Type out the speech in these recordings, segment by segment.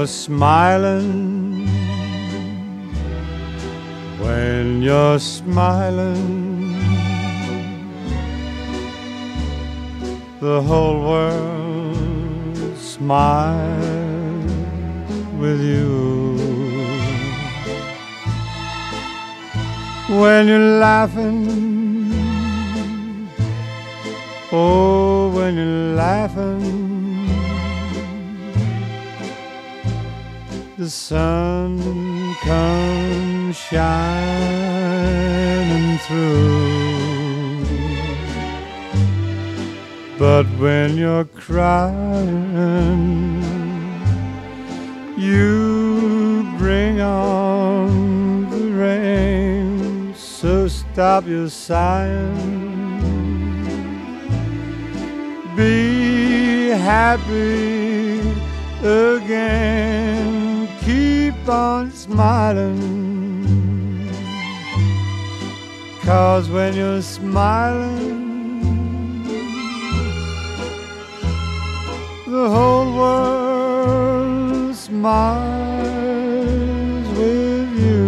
you're smiling, when you're smiling, the whole world smiles with you. When you're laughing, oh, when you're laughing, the sun comes shining through. But when you're crying, you bring on the rain. So stop your sighing, be happy again, keep on smiling, 'cause when you're smiling, the whole world smiles with you.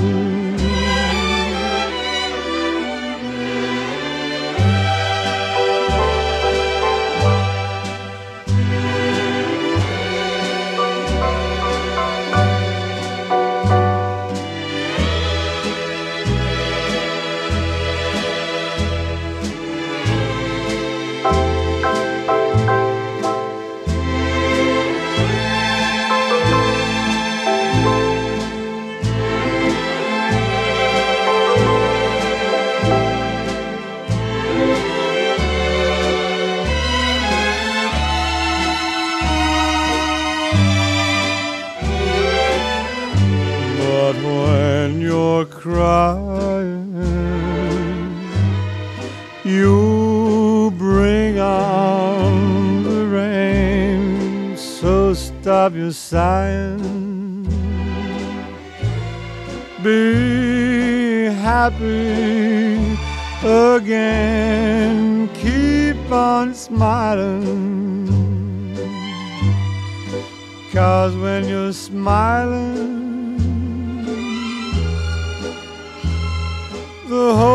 When you're crying, you bring on the rain. So stop your sighing, be happy again, keep on smiling, 'cause when you're smiling, the whole